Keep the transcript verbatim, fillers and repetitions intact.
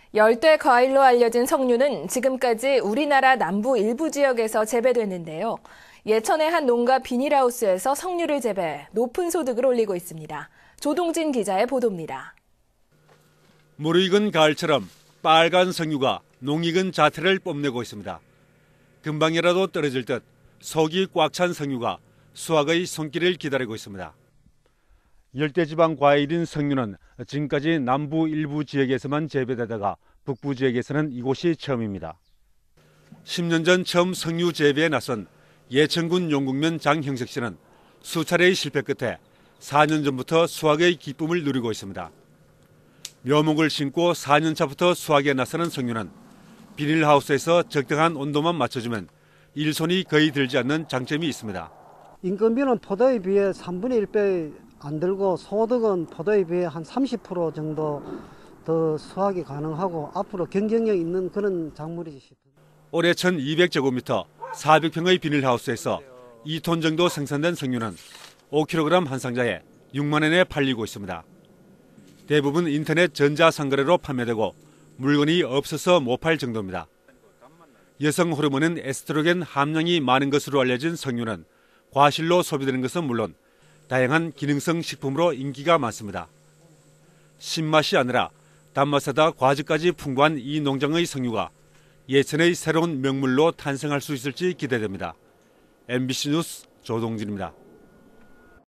열대 과일로 알려진 석류는 지금까지 우리나라 남부 일부 지역에서 재배됐는데요. 예천의 한 농가 비닐하우스에서 석류를 재배해 높은 소득을 올리고 있습니다. 조동진 기자의 보도입니다. 무르익은 가을처럼 빨간 석류가 농익은 자태를 뽐내고 있습니다. 금방이라도 떨어질 듯 속이 꽉 찬 석류가 수확의 손길을 기다리고 있습니다. 열대지방 과일인 석류는 지금까지 남부 일부 지역에서만 재배되다가 북부 지역에서는 이곳이 처음입니다. 십 년 전 처음 석류 재배에 나선 예천군 용국면 장형석 씨는 수차례의 실패 끝에 사 년 전부터 수확의 기쁨을 누리고 있습니다. 묘목을 심고 사 년 차부터 수확에 나서는 석류는 비닐하우스에서 적당한 온도만 맞춰주면 일손이 거의 들지 않는 장점이 있습니다. 인건비는 포도에 비해 삼분의 일 배 안 들고 소득은 포도에 비해 한 삼십 퍼센트 정도 더 수확이 가능하고 앞으로 경쟁력 있는 그런 작물이지 싶습니다. 올해 천이백 제곱미터 사백 평의 비닐하우스에서 이 톤 정도 생산된 석류는 오 킬로그램 한 상자에 육만 원에 팔리고 있습니다. 대부분 인터넷 전자상거래로 판매되고 물건이 없어서 못 팔 정도입니다. 여성 호르몬인 에스트로겐 함량이 많은 것으로 알려진 석류는 과실로 소비되는 것은 물론 다양한 기능성 식품으로 인기가 많습니다. 신맛이 아니라 단맛에다 과즙까지 풍부한 이 농장의 석류가 예천의 새로운 명물로 탄생할 수 있을지 기대됩니다. 엠비씨 뉴스 조동진입니다.